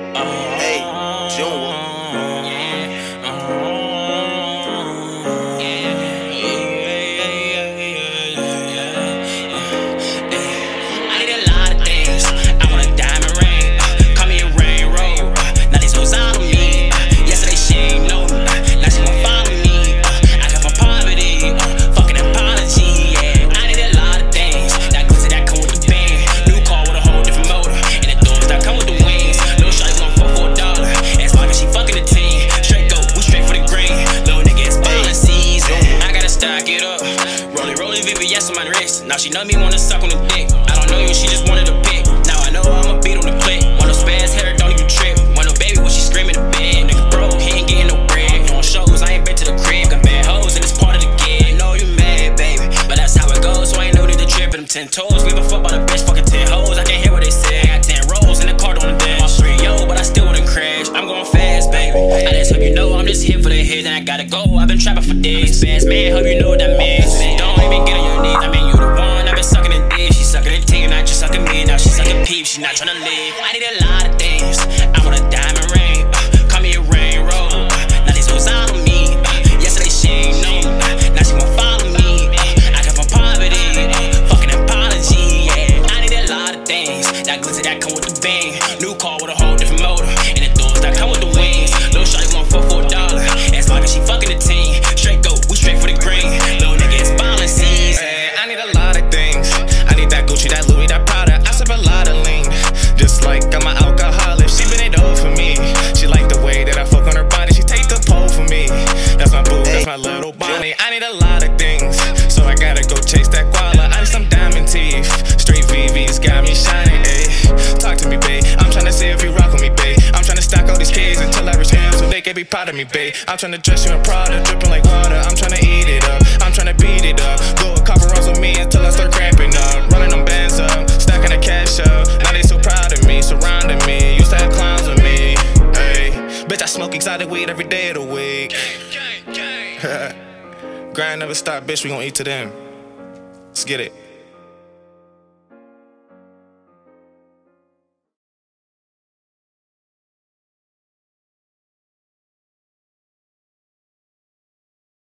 Hey, June. I need a lot of things. I want a diamond ring. Call me a rain road. Now these hoes out of me. Yesterday she ain't know me. Now she won't follow me. I come from poverty. Fucking apology. Yeah. I need a lot of things. That glitzy that come with the band. New car with a whole different motor. And the doors that come with the wings. Little shawty want fuck for $1. As long as she fucking the team. Straight go, we straight for the green. Little nigga, it's ballin' season. I gotta stock it up. Rolling VVS on my wrist. Now she know me wanna suck on the dick. I don't know you, she just wanted to pick. Now I know I'ma beat on the click. Want no spaz hair, don't even trip. Want no baby when she screaming the bed. Nigga broke, he ain't getting no bread. Doing shows, I ain't been to the crib. Got bad hoes and it's part of the gig. I know you mad, baby, but that's how it goes. So I ain't no need to trip. And them 10 toes, give a fuck about a bitch, fucking 10 hoes. I can't hear what they say. I got 10 rolls in the car on the dash. I'm 3-0, but I still wouldn't crash. I'm going fast, baby. I just hope you know I'm just here for the hit. Then I gotta go. I've been trapping for days. Fast man, hope you know what that means. Don't even get on your knees. I mean, you the one. I've been sucking the dick. She sucking the team, not just sucking me. Now she sucking peep. She not tryna live. I need a lot of things. I want a diamond ring. Call me a rain road. Now these hoes out on me. Yesterday she ain't know me. Now she won't follow me. I come from poverty. Fucking apology. Yeah. I need a lot of things. That glitzy that come with the bang. New car with a whole different motor. And the doors that come with the wings. Little shawty want fuck for $1. As long as she fucking the team. Straight go, we straight for the green. Little nigga, it's ballin' season. I need a lot of things. I need that Gucci, that Louis, that Prada. I sip a lot of lean, just like I'm an alcoholic. She been it over for me. She like the way that I fuck on her body. She take the pole for me. That's my boo, that's my little Bonnie. I need a lot of things, so I gotta go chase that koala. I need some diamond teeth, straight VVs got me shining. Ayy, talk to me, babe. I'm tryna see if you rock with me, babe. I'm tryna stack all these K's until I reach him, so they can be proud of me, babe. I'm tryna dress you in Prada, dripping like water. I'm tryna eat it up, I'm tryna beat it up. Go a couple runs with me until I start cramping up. Running them bands up, stacking the cash up. Now they so proud of me, surrounding me. Used to have clowns with me. Hey, bitch, I smoke exotic weed every day of the week. Grind never stop, bitch. We gon' eat to them. Let's get it.